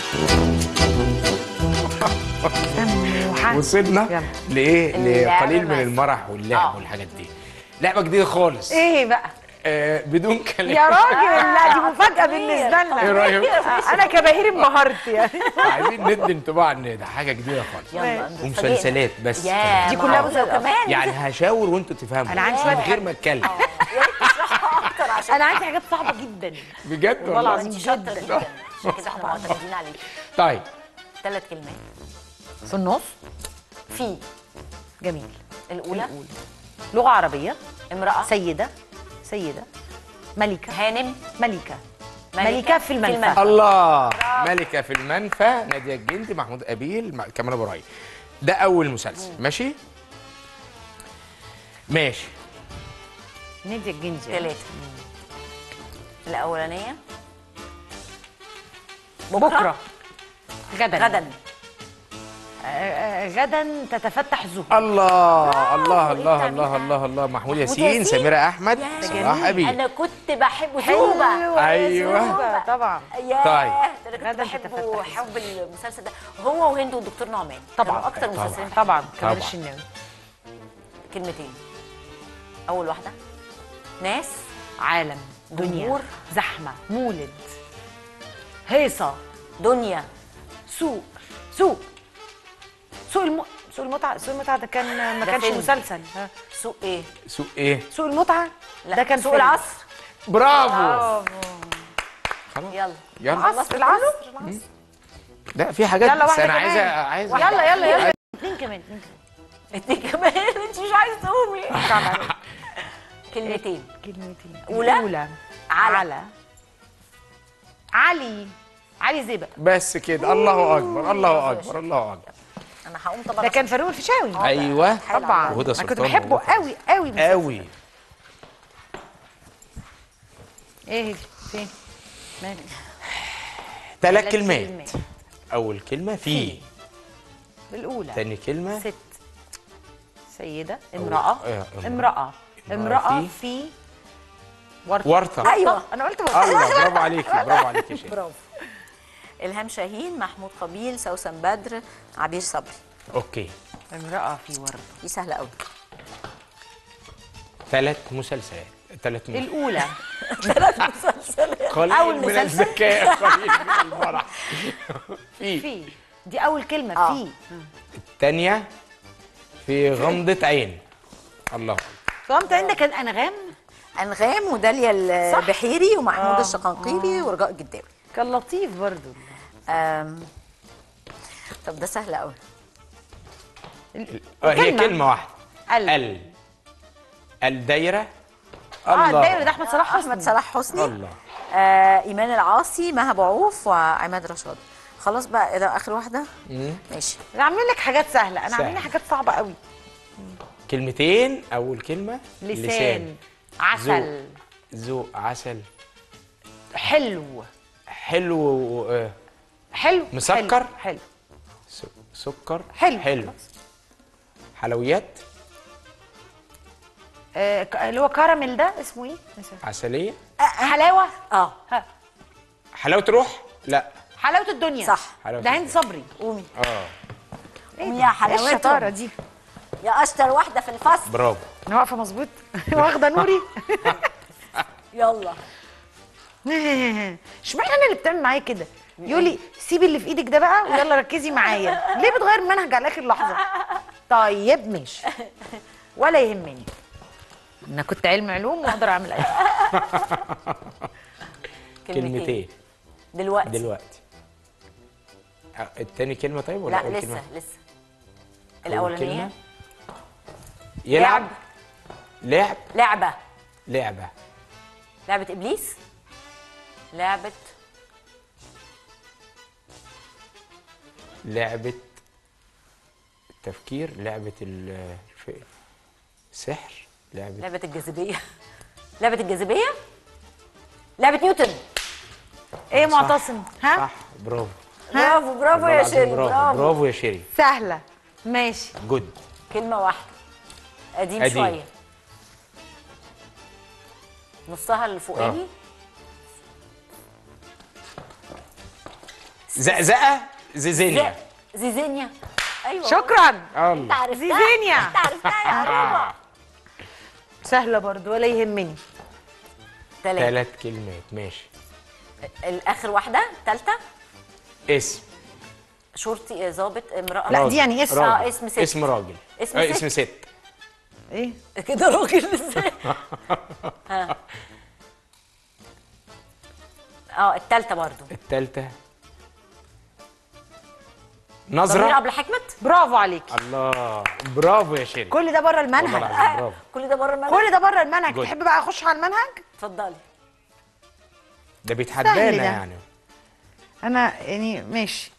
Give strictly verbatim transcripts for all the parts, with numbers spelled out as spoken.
وصلنا لايه؟ لقليل من المرح واللعب والحاجات دي. لعبه جديده خالص. ايه بقى؟ آه بدون كلام يا راجل. لا دي مفاجاه بالنسبه لنا. ايه رايك؟ انا كبهير انبهرت يعني. عايزين ندي انطباع ان ده حاجه جديده خالص. ومسلسلات بس دي كلها مسلسلات كمان. يعني هشاور وانتوا تفهموا. انا عندي شويه من غير ما اتكلم. يا ريت تشرحها اكتر عشان انا عندي حاجات صعبه جدا بجد والله العظيم انت شاطره جدا. جدا عشان كده احنا معتمدين عليكي. طيب ثلاث كلمات في النص. في جميل. الاولى لغه عربيه. امراه. سيده. سيده. ملكه. هانم. ملكه. ملكة ملكه في المنفى. الله. ملكه في المنفى. ناديه الجندي. محمود قابيل. كمال ابو راي. ده اول مسلسل. ماشي ماشي. ناديه الجندي. ثلاثه. الاولانيه بكره, بكرة. غدا. غدا. آه غدا تتفتح الزهور. الله الله الله الله الله الله. محمود ياسين. سميرة احمد. صلاح قابيل. انا كنت بحبه زوبه. ايوه طبعا. يا طيب. ده انا كنت بحبه حب المسلسل ده هو وهند والدكتور نعمان. طبعا اكتر مسلسلين طبعا. كمال الشناوي. كلمتين. اول واحده ناس. عالم. دنيا. جمهور. زحمه. مولد. هيصه. دنيا. سوق. سوق. سوق الم... سوق المتعه. سوق المتعه ده كان ما كانش مسلسل. ها. سوق ايه؟ سوق ايه؟ سوق المتعه. لا. ده كان سوق فيلم. العصر. برافو. خلاص يلا يلا. العصر. العصر. لا في حاجات يلا بس واحدة انا كمان. عايزه عايزه يلا يلا يلا. اثنين كمان. اثنين انت كمان. كمان انت مش عايزه تقومي. كلمتين. كلمتين. أولى. أولى. على. على. علي. علي زيبق. بس كده. الله اكبر الله اكبر الله اكبر. انا هقوم طبعا. ده كان فاروق الفيشاوي. ايوه طبعا. وهدى انا كنت سلطان. بحبه قوي قوي قوي. ايه فين؟ مالك؟ ثلاث كلمات. اول كلمه في. الاولى. ثاني كلمه ست. سيده. امراه. آه، امراه. امراه في- في ورطه. ورطه. ايوه انا قلت ورطه. الله برافو عليكي برافو عليكي يا شيخ. برافو. الهام شاهين. محمود قبيل. سوسن بدر. عبير صبري. اوكي. امراه في ورطه. دي سهله قوي. ثلاث مسلسلات. ثلاث مسلسلات. الاولى. ثلاث مسلسلات. قليل من الذكاء قليل من المرح. في. في. دي اول كلمه. آه. في. الثانيه في غمضه عين. الله. فهمت عندك كان انغام. انغام وداليا البحيري ومحمود آه. الشقنقيبي ورجاء الجداوي. كان لطيف برضو. أم... طب ده سهل قوي. آه، هي كلمه واحده. ال. ال. الدايره. اه الله. الدايره ده احمد صلاح حسني. احمد صلاح حسني. الله. آه ايمان العاصي. مها بعوف وعماد رشاد. خلاص بقى ايه ده اخر واحده. مم. ماشي. انا عاملين لك حاجات سهله. انا سهل. عاملين لك حاجات صعبه قوي. كلمتين. اول كلمه لسان. لسان. عسل. ذوق. عسل. حلو. حلو. و- حلو. مسكر. حلو. س- سكر. حلو. حلو. حلويات. آه ك- اللي هو كراميل ده اسمه ايه؟ نسيت. عسليه. حلاوه. اه ها. حلاوه روح. لا. حلاوه الدنيا. صح. حلاوة ده هند صبري. قومي. اه قومي يا حلاوتهم. ايه الشطاره دي؟ يا اشطر واحده في الفصل. برافو. انا واقفه مظبوط. واخده نوري. يلا. اشمعنى انا اللي بتعمل معايا كده؟ يقول لي سيبي اللي في ايدك ده بقى ويلا ركزي معايا. ليه بتغير المنهج على اخر لحظه؟ طيب ماشي. ولا يهمني. انا كنت علم علوم واقدر اعمل اي حاجه. كلمتين. دلوقتي. دلوقتي. آه، التاني كلمه طيب ولا لا أول لسه كلمة؟ لسه. أول الاولانيه كلمة. يلعب. لعب. لعبه. لعبه. لعبه ابليس. لعبه لعبه التفكير. لعبه ال- الف- السحر. لعبه لعبه الجاذبيه. لعبه الجاذبيه. لعبه نيوتن. ايه صح. معتصم؟ ها؟ صح. برافو. برافو برافو والله يا العظيم شيري. برافو. برافو. برافو يا شيري. سهله. ماشي. جود. كلمه واحده. قديم, قديم. شويه. نصها الفوقاني. زقزقه زيزينيا. زيزينيا. ايوه شكرا. الله. انت عرفتها. زيزينيا. انت عرفتها يا عروبه. سهله برضو ولا يهمني. ثلاثة. ثلاث كلمات ماشي. الاخر واحده ثالثه. اسم. شرطي، ظابط، امراه. لا، دي يعني اسم. راجل. اه اسم ست. اسم راجل. اسم آه، ست. اسم ست. ايه كده راجل ازاي؟ ها. اه الثالثه برضو. الثالثه ضمير نظره. قبل حكمت. برافو عليكي. الله برافو يا شيرين. كل ده بره والله المنهج. العظيم برافو. كل ده بره المنهج. كل ده بره المنهج. جود. تحب بقى اخش على المنهج؟ اتفضلي. ده سهل بيتحدانا ده. يعني. انا يعني ماشي.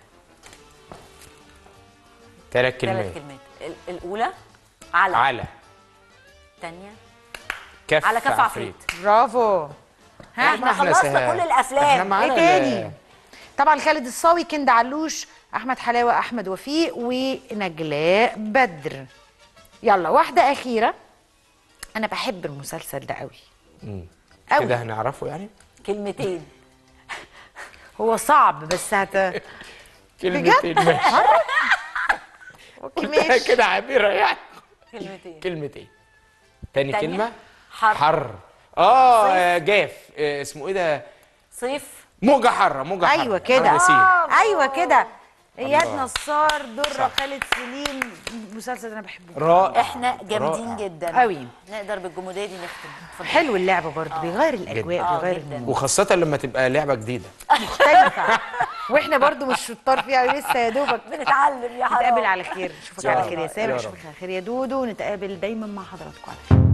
ثلاث ثلاث كلمات. كلمات. ال- الاولى على. على. الثانيه كف على كف عفريت. برافو. ها احنا إحنا خلصنا سهل. كل احنا الافلام. معانا ايه ال- تاني؟ طبعا خالد الصاوي، كند علوش، احمد حلاوه، احمد وفيق، ونجلاء بدر. يلا واحده اخيره. انا بحب المسلسل ده قوي مم. قوي. كده هنعرفه يعني. كلمتين. هو صعب بس هت كلمتين ماشي. اوكي قلتها ماشي. كده عبيره يعني. كلمتين. كلمتين. تاني تانية. كلمه. حر. حر. اه آه، جاف. آه، اسمه ايه ده؟ صيف. موجه حاره. موجه حاره. ايوه كده. محمد ياسين. ايوه كده. اياد الله. نصار، دره، صح. خالد سليم. المسلسل ده انا بحبه رائع. احنا جامدين رائع. جدا قوي. نقدر بالجموديه دي نختم. اتفضلي. حلو اللعبه برضه، بيغير الاجواء، آه، بيغير جداً. المود. وخاصه لما تبقى لعبه جديده. مختلفه. واحنا برضه مش شطار فيها لسه يا دوبك. بنتعلم يا حرام. نتقابل على خير. اشوفك يا على رب. خير يا يا سامر، رب. اشوفك على خير يا دودو، ونتقابل دايما مع حضراتكم على خير.